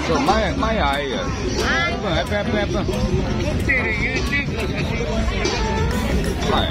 そう前あいや。1分。撮っている YouTube の写真を。はい。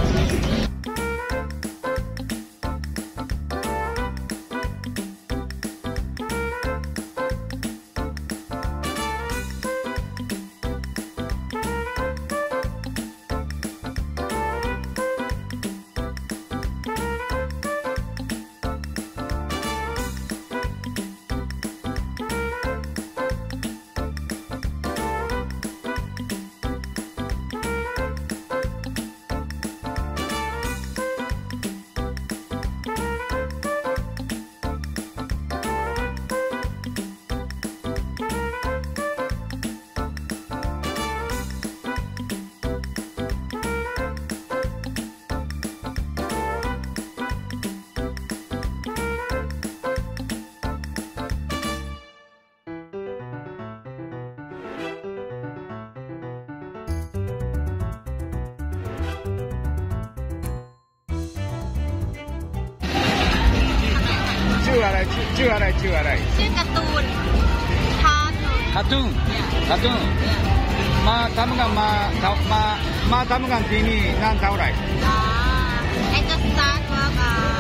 ชื่ออะไรชื่อการ์ตูนคาร์ตูนมาทำงานที่นี่นานเท่าไหร่ I just start work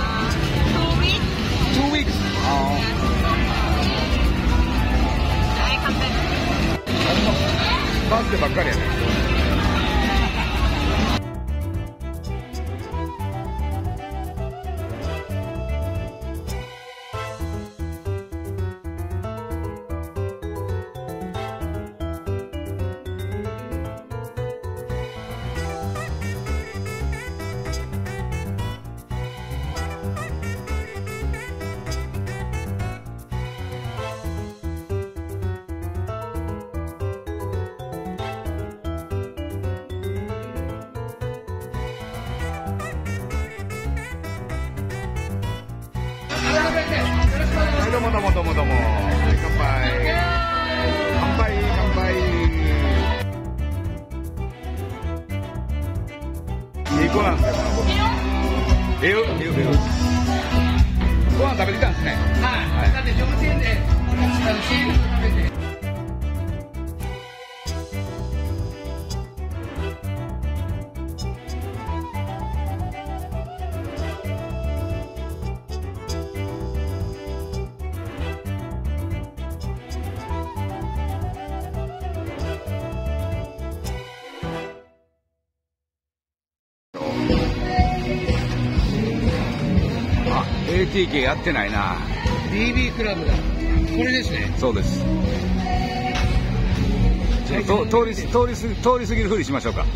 2 weeks อ๋อ I come back バスケばっかりやね。どうも。乾杯。いい子なんですよ、この子。ご飯食べてきたんですね。はい。だって幼稚園でシーフード食べて。ATK やってないな。 DB クラブだ。これですね。そうです。通り過ぎるふりしましょうか。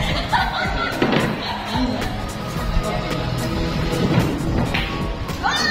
わー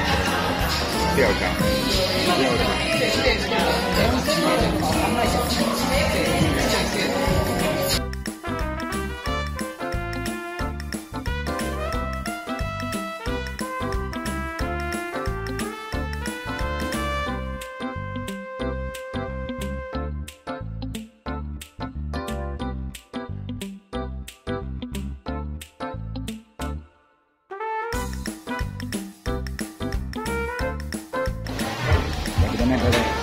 掉下，掉下。ごめんなさい。